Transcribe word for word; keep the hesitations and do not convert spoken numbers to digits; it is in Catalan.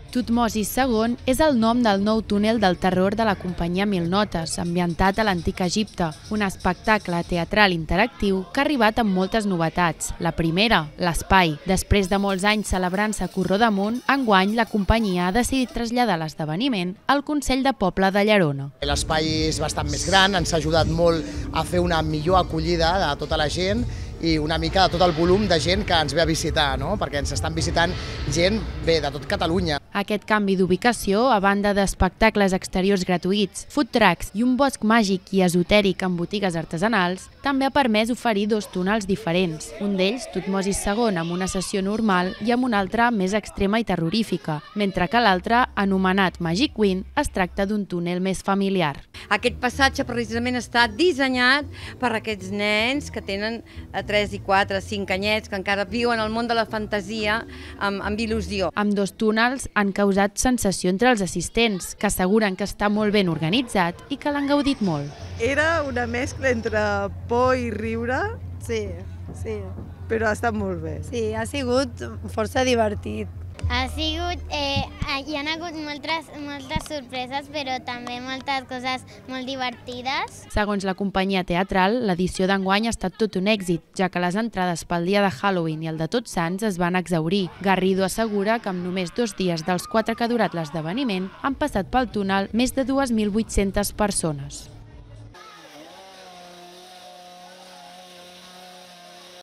Tutmosis segon és el nom del nou túnel del terror de la companyia Mil Notes, ambientat a l'antic Egipte, un espectacle teatral interactiu que ha arribat amb moltes novetats. La primera, l'espai. Després de molts anys celebrant-se a Corró d'Amunt, enguany la companyia ha decidit traslladar l'esdeveniment al Consell de Poble de Llerona. L'espai és bastant més gran, ens ha ajudat molt a fer una millor acollida de tota la gent i una mica de tot el volum de gent que ens ve a visitar, no? Perquè ens estan visitant gent bé de tot Catalunya. Aquest canvi d'ubicació, a banda d'espectacles exteriors gratuïts, food trucks i un bosc màgic i esotèric amb botigues artesanals, també ha permès oferir dos túnels diferents. Un d'ells, Tutmosis segon, amb una sessió normal i amb una altra més extrema i terrorífica, mentre que l'altre, anomenat Magic Queen, es tracta d'un túnel més familiar. Aquest passatge precisament està dissenyat per a aquests nens que tenen tres i quatre, cinc anyets, que encara viuen al món de la fantasia amb, amb il·lusió. Amb dos túnels han causat sensació entre els assistents, que asseguren que està molt ben organitzat i que l'han gaudit molt. Era una mescla entre por i riure. Sí, sí. Però ha estat molt bé. Sí, ha sigut força divertit. Ha sigut, eh, hi ha hagut moltes, moltes sorpreses, però també moltes coses molt divertides. Segons la companyia teatral, l'edició d'enguany ha estat tot un èxit, ja que les entrades pel dia de Halloween i el de Tots Sants es van exhaurir. Garrido assegura que amb només dos dies dels quatre que ha durat l'esdeveniment han passat pel túnel més de dues mil vuit-centes persones.